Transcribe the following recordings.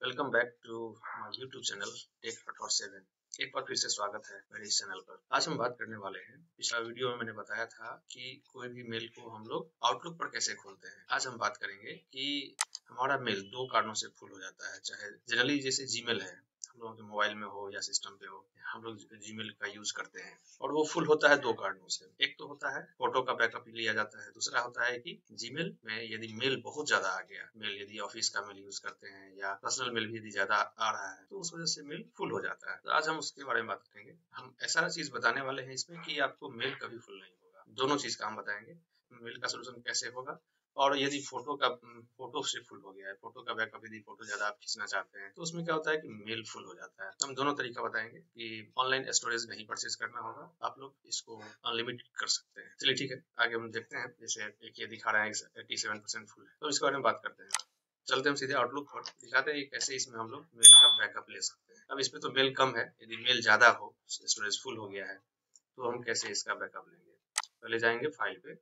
Welcome back to my YouTube channel Tech. एक बार फिर से स्वागत है मेरे इस चैनल पर। आज हम बात करने वाले हैं, पिछला वीडियो में मैंने बताया था कि कोई भी मेल को हम लोग आउटलुक पर कैसे खोलते हैं। आज हम बात करेंगे कि हमारा मेल दो कारणों से फुल हो जाता है। चाहे जनरली जैसे जीमेल है, हम लोगों के मोबाइल में हो या सिस्टम पे हो, हम लोग जीमेल का यूज करते हैं और वो फुल होता है दो कारणों से। एक तो होता है फोटो का बैकअप लिया जाता है, दूसरा होता है कि जीमेल में यदि मेल बहुत ज्यादा आ गया, मेल यदि ऑफिस का मेल यूज करते हैं या पर्सनल मेल भी यदि ज्यादा आ रहा है तो उस वजह से मेल फुल हो जाता है। तो आज हम उसके बारे में बात करेंगे। हम ऐसा चीज बताने वाले हैं इसमें कि आपको मेल कभी फुल नहीं होगा। दोनों चीज का हम बताएंगे, मेल का सोल्यूशन कैसे होगा और यदि फोटो से फुल हो गया है, फोटो का बैकअप यदि फोटो ज्यादा आप खींचना चाहते हैं तो उसमें क्या होता है कि मेल फुल हो जाता है। तो हम दोनों तरीका बताएंगे कि ऑनलाइन स्टोरेज नहीं परचेज करना होगा, आप लोग इसको अनलिमिटेड कर सकते हैं। चलिए ठीक है, आगे हम देखते हैं। जैसे एक ये दिखा रहा है 87% फुल है, तो इसके बारे में बात करते हैं। चलते हम सीधे आउटलुक पर, दिखाते हैं कैसे इसमें हम लोग मेल का बैकअप ले सकते हैं। अब इसमें तो मेल कम है, यदि मेल ज्यादा हो, स्टोरेज फुल हो गया है, तो हम कैसे इसका बैकअप लेंगे। पहले जाएंगे फाइल पे,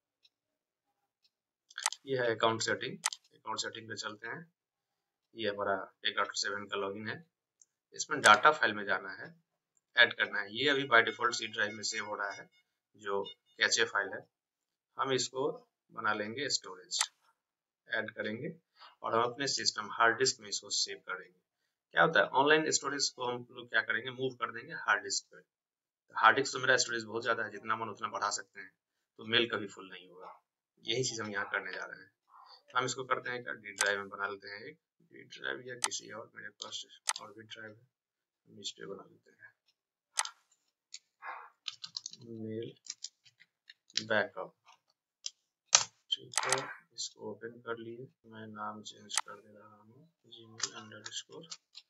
ये है अकाउंट सेटिंग। अकाउंट सेटिंग पे चलते हैं। ये हमारा टेक.7 का लॉगिन है। इसमें डाटा फाइल में जाना है, ऐड करना है। ये अभी बाय डिफॉल्ट सी ड्राइव में सेव हो रहा है, जो कैचे फाइल है। हम इसको बना लेंगे स्टोरेज, ऐड करेंगे और हम अपने सिस्टम हार्ड डिस्क में इसको सेव करेंगे। क्या होता है, ऑनलाइन स्टोरेज को हम लोग क्या करेंगे, मूव कर देंगे हार्ड डिस्क पे। हार्ड डिस्क तो मेरा स्टोरेज बहुत ज्यादा है, जितना मन उतना बढ़ा सकते हैं, तो मेल कभी फुल नहीं होगा। यही चीज हम यहाँ करने जा रहे हैं। हम इसको करते हैं, डी ड्राइव में बना लेते हैं। एक डी ड्राइव या किसी और, मेरे पास और भी ड्राइव है, हम इस पे बना लेते हैं मेल बैकअप। ठीक है, इसको ओपन कर लिए। मैं नाम चेंज कर दे रहा हूँ, gmail_टेक_7।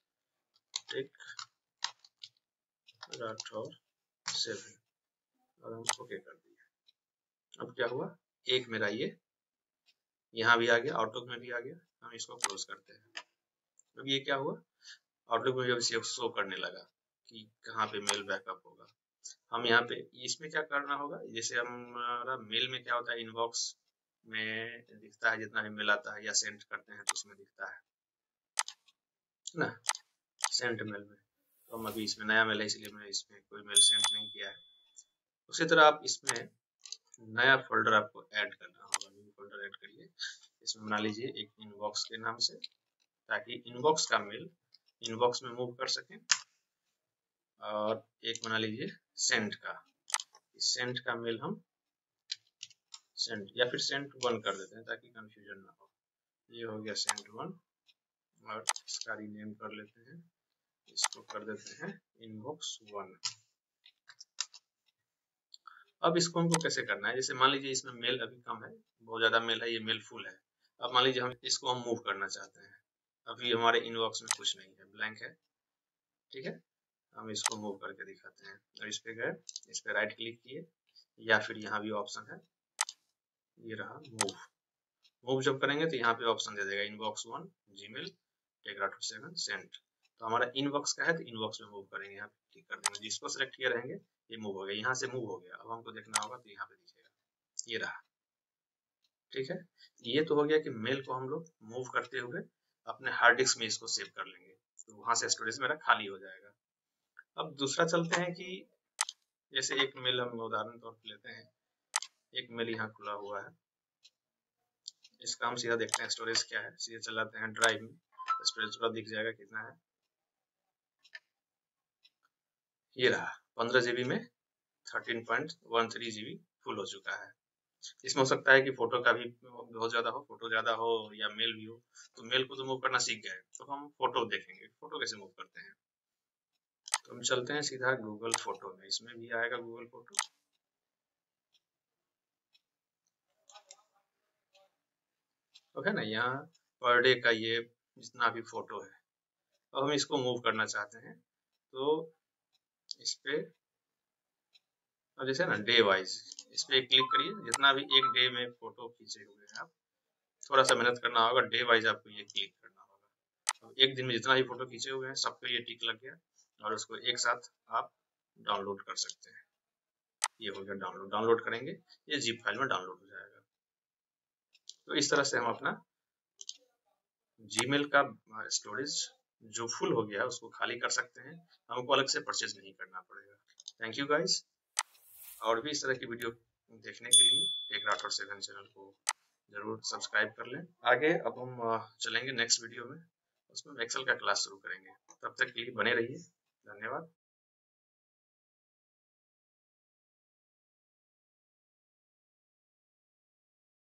और हम ओके कर दिए। अब क्या हुआ, एक मेरा ये यहाँ भी आ गया, आउटलुक में भी आ गया। हम इसको क्लोज करते हैं। अब ये क्या हुआ, आउटलुक में भी शो करने लगा कि कहाँ पे मेल बैकअप होगा। हम यहाँ पे इसमें क्या करना होगा, जैसे हमारा मेल में क्या होता है, इनबॉक्स में दिखता है जितना भी मेल आता है या सेंड करते हैं तो इसमें दिखता है ना, सेंड मेल में। तो हम अभी इसमें नया मेल है, इसलिए मैं इसमें कोई मेल सेंड नहीं किया है। उसी तरह आप इसमें नया फोल्डर आपको ऐड करना होगा। न्यू फोल्डर ऐड करिए, इसमें बना लीजिए एक इनबॉक्स के नाम से, ताकि इनबॉक्स का मेल इनबॉक्स में मूव कर सकें। और एक बना लीजिए सेंड का, सेंड का मेल हम सेंड या फिर सेंड 1 कर देते हैं ताकि कंफ्यूजन ना हो। ये हो गया सेंड 1 और इसका रीनेम कर लेते हैं, इसको कर देते हैं इनबॉक्स 1। अब इसको हमको कैसे करना है, जैसे मान लीजिए इसमें मेल अभी कम है, बहुत ज्यादा मेल है, ये मेल फुल है। अब मान लीजिए हम इसको मूव करना चाहते हैं, अभी हमारे इनबॉक्स में कुछ नहीं है, ब्लैंक है। ठीक है, हम इसको मूव करके दिखाते हैं। और इस पे गए, इस पे राइट क्लिक किए, या फिर यहाँ भी ऑप्शन है, ये रहा मूव। मूव जब करेंगे तो यहाँ पे ऑप्शन दे देगा इनबॉक्स 1 जीमेल टेक.7 सेंड। तो हमारा इनबॉक्स का है तो इनबॉक्स में मूव करेंगे, यहाँ पे क्लिक कर देंगे, जिसको सेलेक्ट किए रहेंगे ये मूव हो गया, यहाँ से मूव हो गया। अब हमको देखना होगा तो यहाँ पे दिखेगा, ये रहा। ठीक है, ये तो हो गया कि मेल को हम लोग मूव करते हुए अपने हार्ड डिस्क में इसको सेव कर लेंगे, तो वहां से स्टोरेज मेरा खाली हो जाएगा। अब दूसरा चलते हैं कि जैसे एक मेल हम उदाहरण तौर पर लेते हैं, एक मेल यहाँ खुला हुआ है, इसका हम सीधा देखते हैं स्टोरेज क्या है। सीधे चलाते हैं ड्राइव में, स्टोरेज पूरा दिख जाएगा कितना है। ये रहा 15 GB में 13.13 GB फुल हो चुका है। इसमें हो सकता है कि फोटो का भी बहुत ज्यादा हो, फोटो ज्यादा हो या मेल भी हो, तो मेल को तो मूव करना सीख गए, तो हम फोटो देखेंगे, फोटो कैसे मूव करते हैं। तो हम चलते हैं सीधा गूगल फोटो में, इसमें भी आएगा गूगल फोटो। ओके ना, यहाँ पर डे का ये जितना भी फोटो है, अब हम इसको मूव करना चाहते हैं तो इस पे, अब जैसे ना डे वाइज इस पे क्लिक करिए, जितना भी एक डे में फोटो खींचे हुए हैं आप, थोड़ा सा मेहनत करना होगा, डे वाइज आपको ये क्लिक करना होगा। अब एक दिन में जितना भी फोटो खींचे हुए हैं सब पे ये टिक लग गया और उसको एक साथ आप डाउनलोड कर सकते हैं। ये हो गया डाउनलोड, डाउनलोड करेंगे ये जिप फाइल में डाउनलोड हो जाएगा। तो इस तरह से हम अपना जीमेल का स्टोरेज जो फुल हो गया है उसको खाली कर सकते हैं, हमको अलग से परचेज नहीं करना पड़ेगा। Thank you guys. और भी इस तरह की वीडियो देखने के लिए टेक राठौर 7 चैनल को जरूर सब्सक्राइब कर लें। आगे अब हम चलेंगे नेक्स्ट वीडियो में, उसमें एक्सेल का क्लास शुरू करेंगे। तब तक के लिए बने रहिए। धन्यवाद।